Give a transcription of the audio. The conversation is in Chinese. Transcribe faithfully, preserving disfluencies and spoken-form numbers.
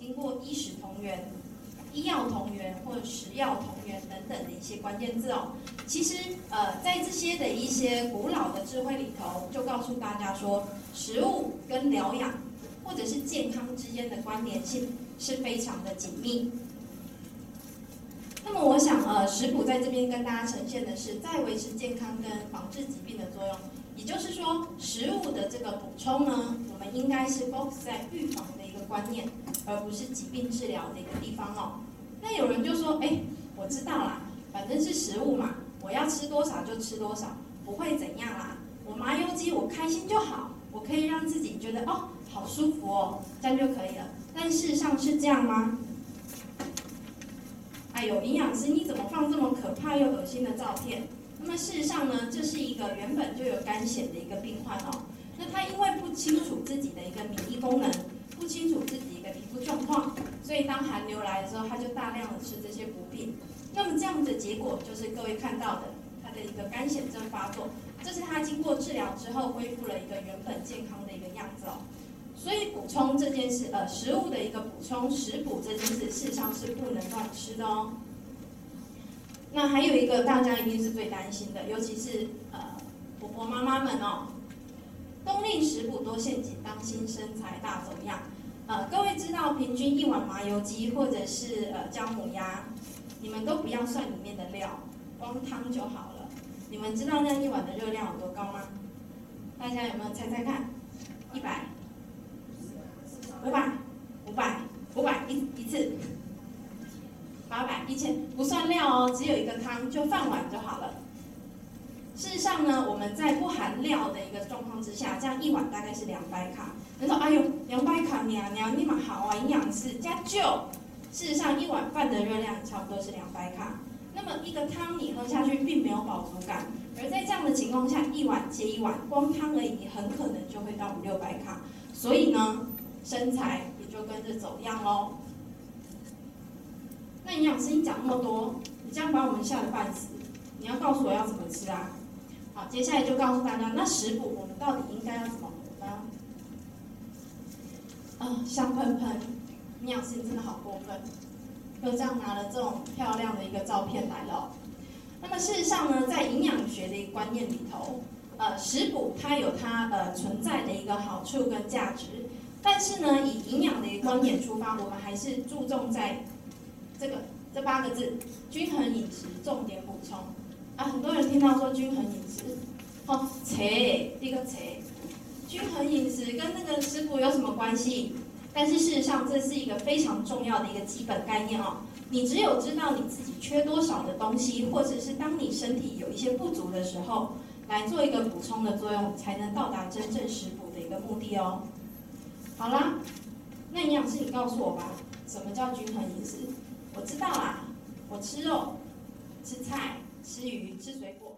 听过医食同源、医药同源或者食药同源等等的一些关键字哦。其实，呃，在这些的一些古老的智慧里头，就告诉大家说，食物跟疗养或者是健康之间的关联性是非常的紧密。那么，我想，呃，食谱在这边跟大家呈现的是在维持健康跟防治疾病的作用。也就是说，食物的这个补充呢，我们应该是 focus 在预防的一个观念，而不是疾病治疗的一个地方哦。那有人就说，哎，我知道啦，反正是食物嘛，我要吃多少就吃多少，不会怎样啦。我麻油鸡我开心就好，我可以让自己觉得哦，好舒服哦，这样就可以了。但事实上是这样吗？哎呦，营养师你怎么放这么可怕又恶心的照片？那么事实上呢，这是一个原本就有肝癣的一个病患哦。那他因为不清楚自己的一个免疫功能，不清楚自己一个皮肤状况，所以当寒流来的时候，他就大量的吃这些补品。那么这样的结果就是各位看到的，他的一个肝癣症发作，这是他经过治疗之后恢复了一个原本健康的一个样子哦。所以补充这件事，呃，食物的一个补充，食补这件事，事实上是不能乱吃的哦。那还有一个大家一定是最担心的，尤其是呃婆婆妈妈们哦，冬令食补多陷阱，当心身材大走样。呃，各位知道平均一碗麻油鸡或者是呃姜母鸭，你们都不要算里面的料，光汤就好了。你们知道那一碗的热量有多高吗？大家有没有猜猜看？一百、五百、五百、五百一一次。八百、一千，不算料哦，只有一个汤，就饭碗就好了。事实上呢，我们在不含料的一个状况之下，这样一碗大概是两百卡。人说，哎呦，两百卡娘娘，你蛮好啊，营养师加就。事实上，一碗饭的热量差不多是两百卡。那么一个汤你喝下去并没有饱足感，而在这样的情况下，一碗接一碗，光汤而已，你很可能就会到五六百卡。所以呢，身材也就跟着走样喽。那营养师你讲那么多，你这样把我们吓得半死，你要告诉我要怎么吃啊？好，接下来就告诉大家，那食补我们到底应该要怎么补呢？啊、呃，香喷喷，营养师你真的好过分，又这样拿了这种漂亮的一个照片来了、哦。那么事实上呢，在营养学的一个观念里头，呃，食补它有它呃存在的一个好处跟价值，但是呢，以营养的一个观点出发，我们还是注重在这个这八个字，均衡饮食，重点补充啊。很多人听到说均衡饮食，哦，切，一个切，均衡饮食跟那个食补有什么关系？但是事实上，这是一个非常重要的一个基本概念哦。你只有知道你自己缺多少的东西，或者是当你身体有一些不足的时候，来做一个补充的作用，才能到达真正食补的一个目的哦。好啦，那营养师你告诉我吧，什么叫均衡饮食？我知道啦，我吃肉、吃菜、吃鱼、吃水果。